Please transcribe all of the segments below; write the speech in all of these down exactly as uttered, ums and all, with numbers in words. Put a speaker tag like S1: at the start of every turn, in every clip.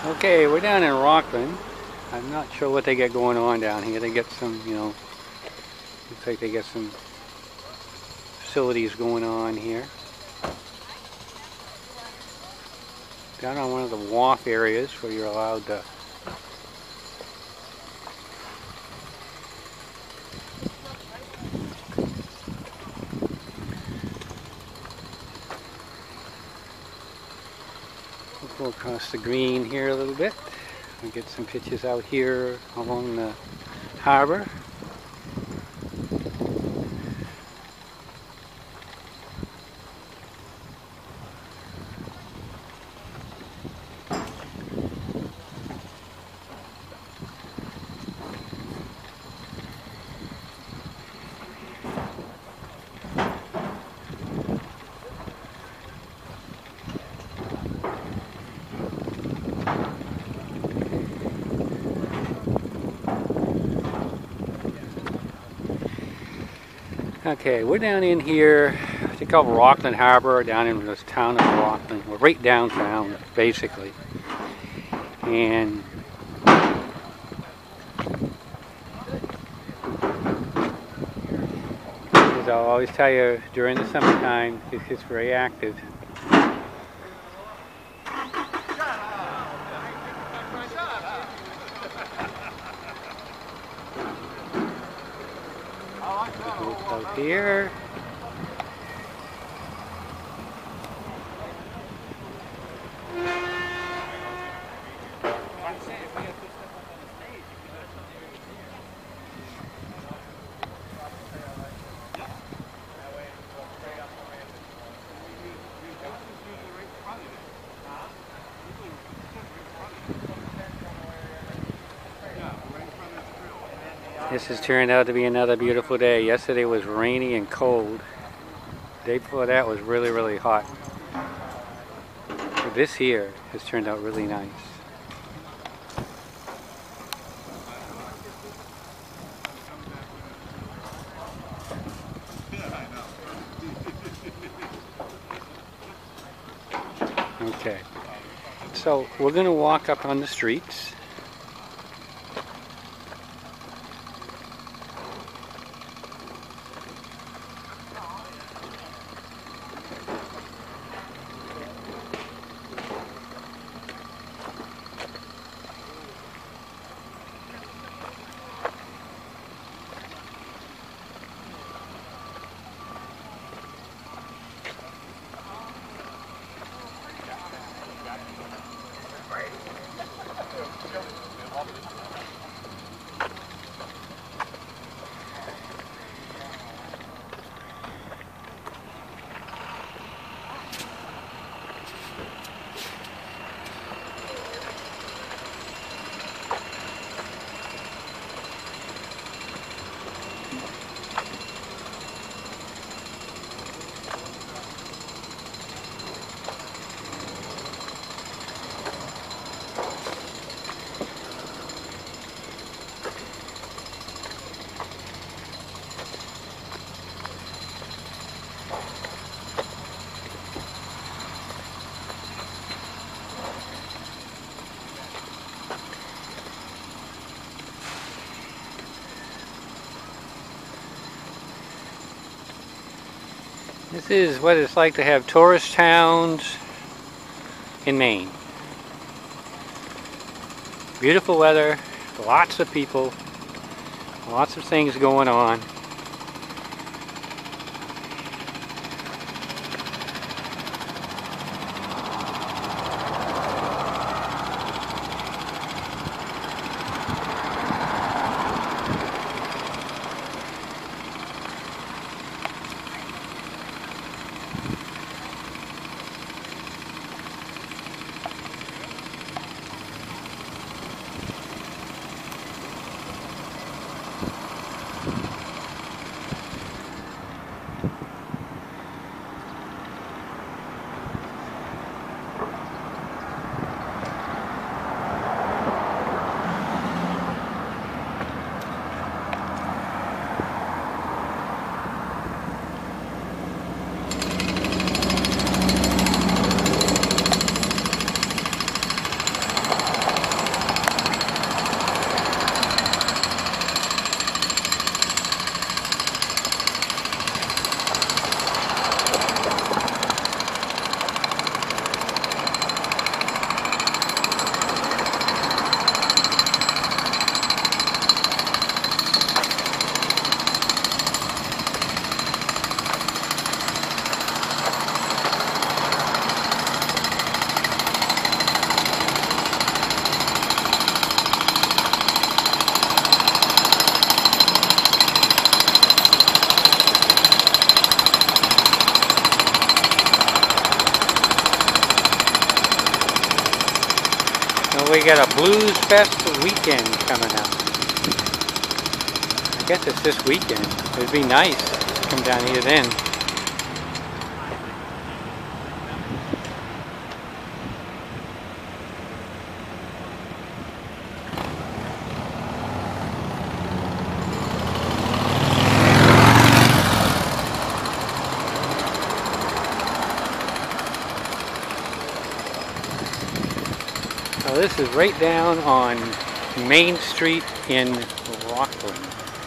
S1: Okay, we're down in Rockland. I'm not sure what they got going on down here. They get some, you know, looks like they got some facilities going on here. Down on one of the wharf areas where you're allowed to go across the green here a little bit. We get some pictures out here along the harbor. Okay, we're down in here, I think called Rockland Harbor, down in this town of Rockland. We're right downtown, basically. And as I'll always tell you, during the summertime, it gets very active. Out here. This has turned out to be another beautiful day. Yesterday was rainy and cold. The day before that was really, really hot. But this here has turned out really nice. Okay, so we're going to walk up on the streets. This is what it's like to have tourist towns in Maine. Beautiful weather, lots of people, lots of things going on. Well, we got a Blues Fest weekend coming up. I guess it's this weekend. It'd be nice to come down here then. Now this is right down on Main Street in Rockland.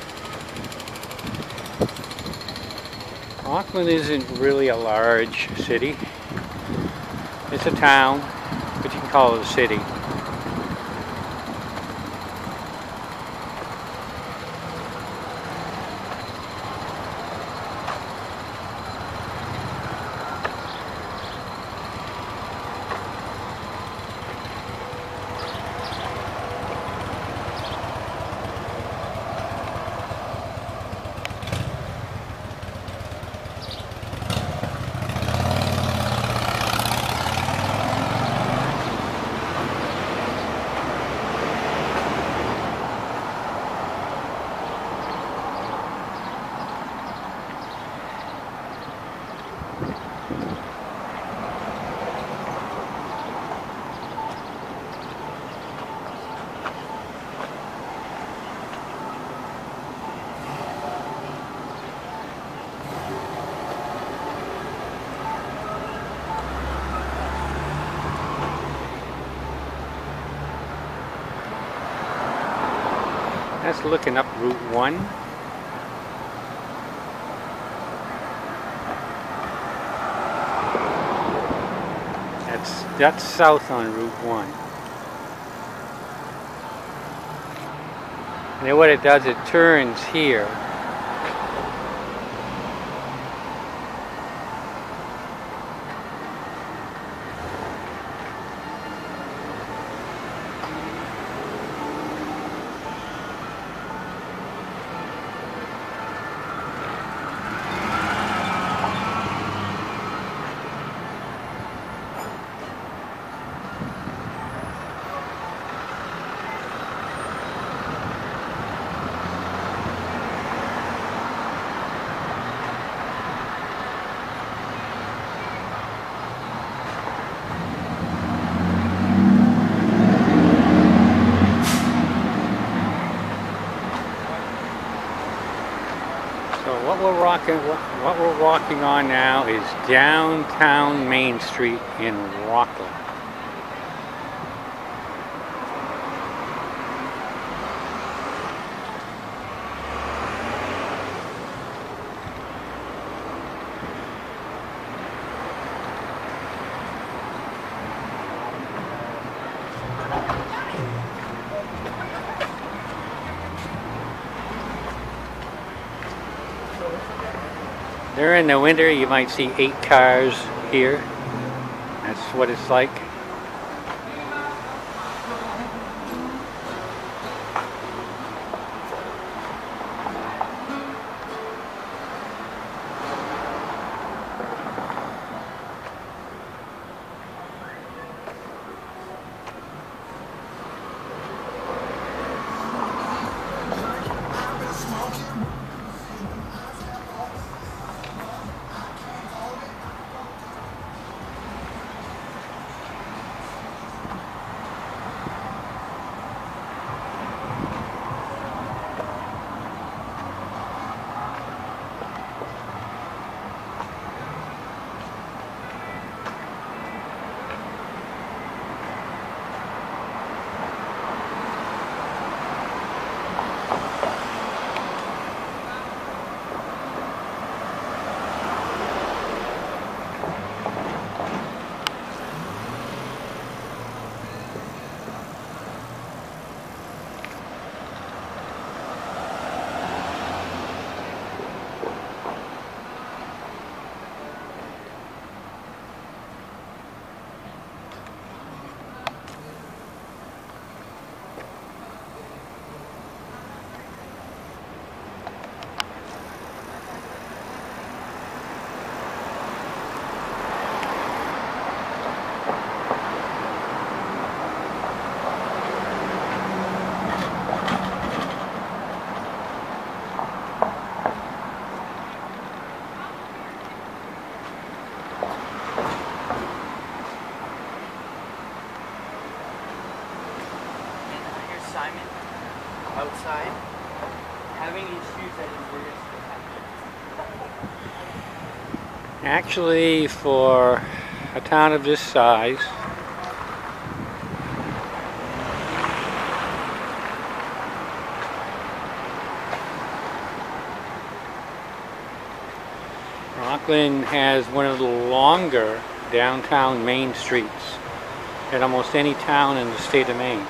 S1: Rockland isn't really a large city. It's a town, but you can call it a city. That's looking up Route one. That's, that's south on Route one. And then what it does, it turns here. So what we're walking, what we're walking on now is downtown Main Street in Rockland. During the winter, you might see eight cars here. That's what it's like.
S2: outside. Having these shoes at Inverness.
S1: Actually, for a town of this size, Rockland has one of the longer downtown main streets than almost any town in the state of Maine.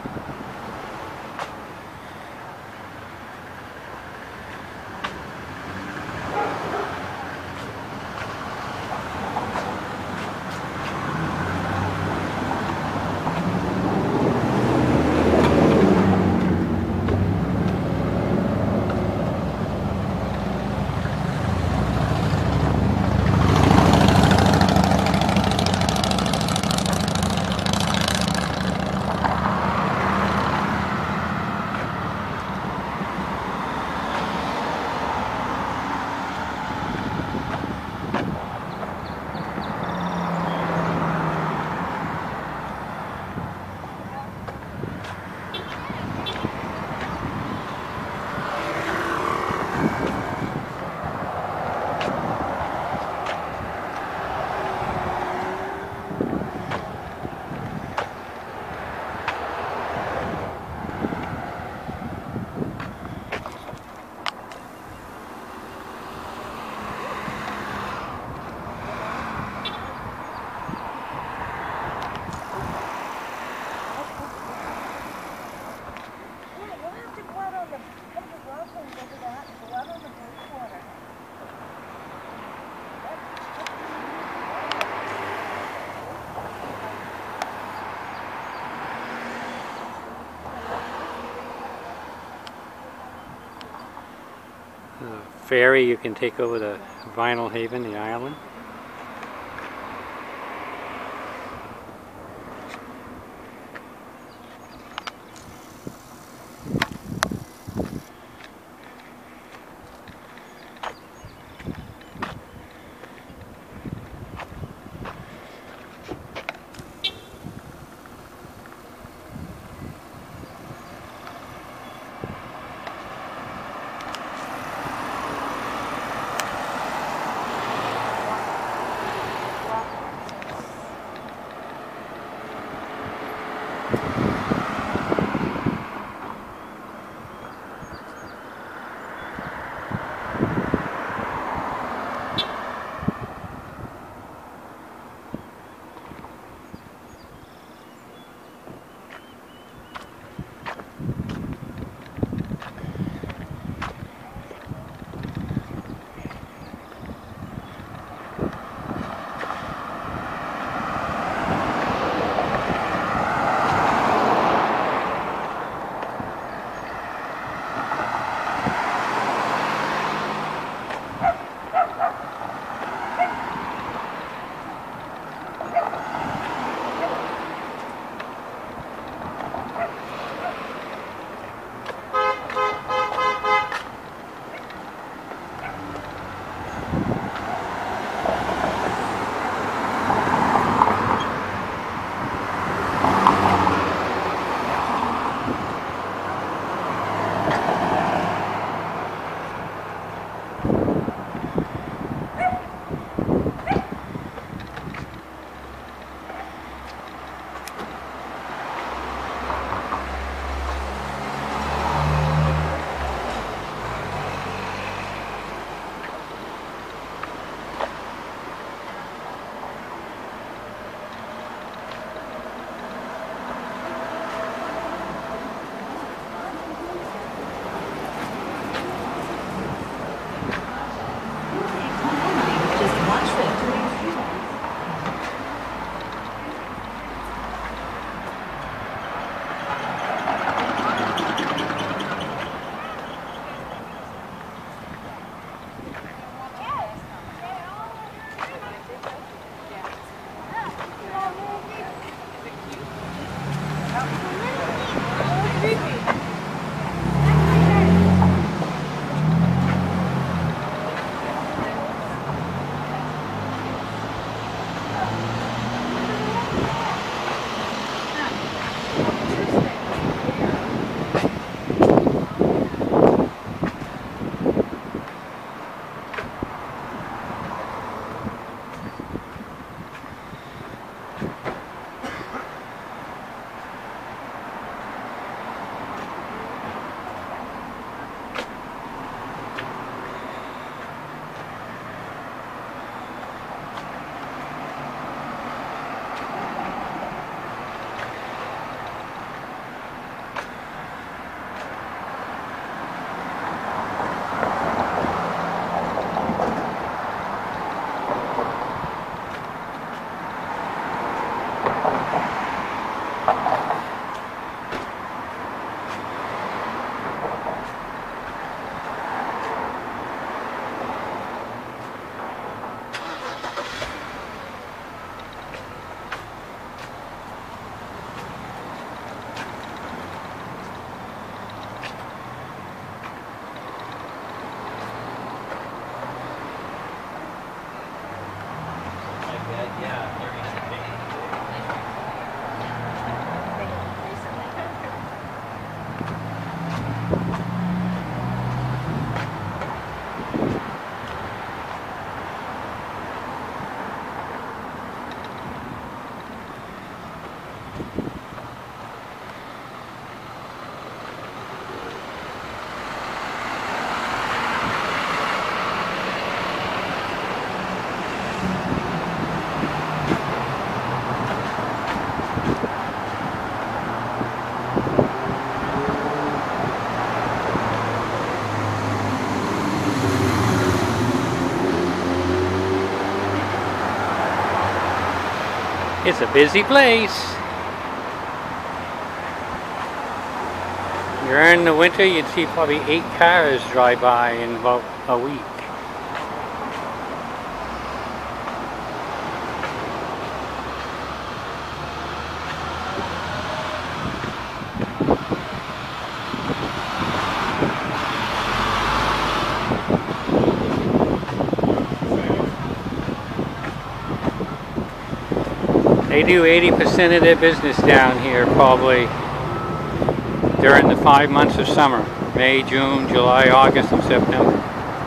S1: Uh, ferry you can take over to Vinyl Haven, the island. It's a busy place. During the winter, you'd see probably eight cars drive by in about a week. They do eighty percent of their business down here probably during the five months of summer. May, June, July, August, and September.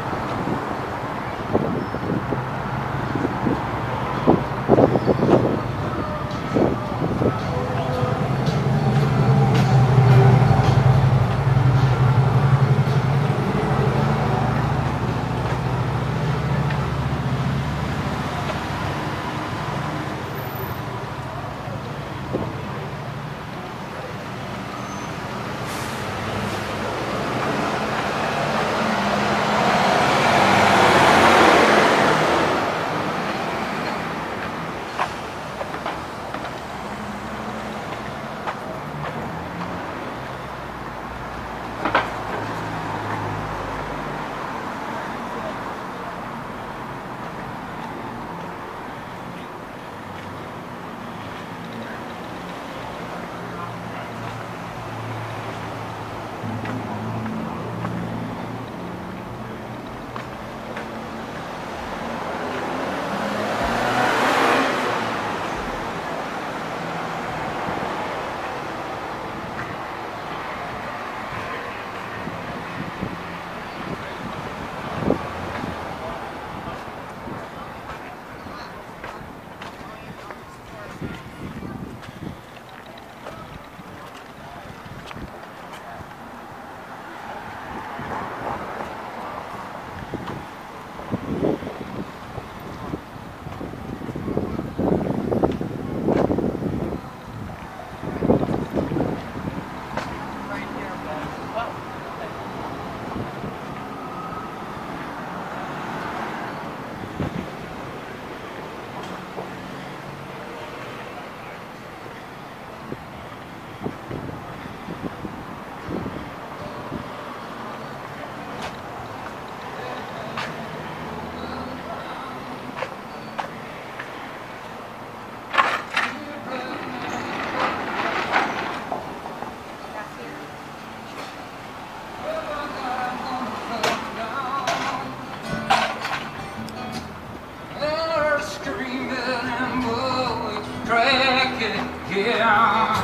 S3: Yeah,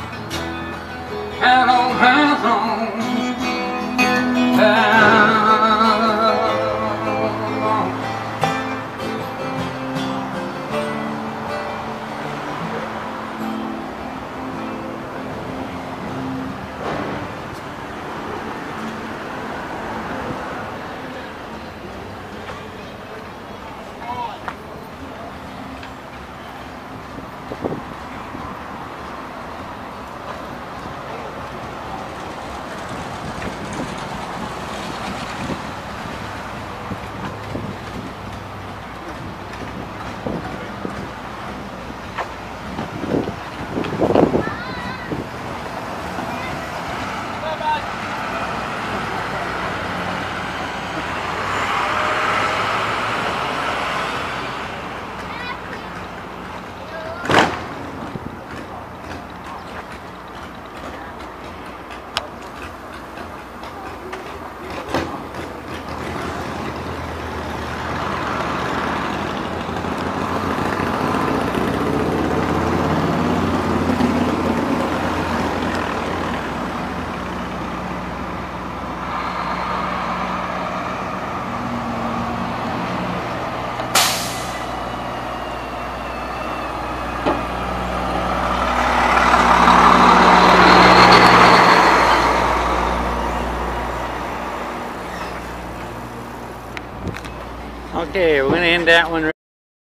S3: and all hands on down.
S1: Okay, we're going to end that one.